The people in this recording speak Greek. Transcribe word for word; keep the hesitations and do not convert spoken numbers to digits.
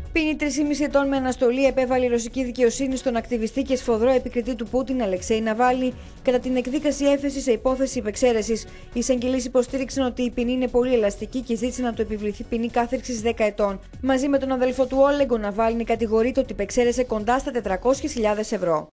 Ποινή τρία κόμμα πέντε ετών με αναστολή επέβαλε η ρωσική δικαιοσύνη στον ακτιβιστή και σφοδρό επικριτή του Πούτιν Αλεξέη Ναβάλνη κατά την εκδίκαση έφεση σε υπόθεση υπεξαίρεσης. Οι εισαγγελείς υποστήριξαν ότι η ποινή είναι πολύ ελαστική και ζήτησαν να του επιβληθεί ποινή κάθριξης δέκα ετών. Μαζί με τον αδελφό του Όλεγκ, ο Ναβάλνη κατηγορείται ότι υπεξαίρεσε κοντά στα τετρακόσιες χιλιάδες ευρώ.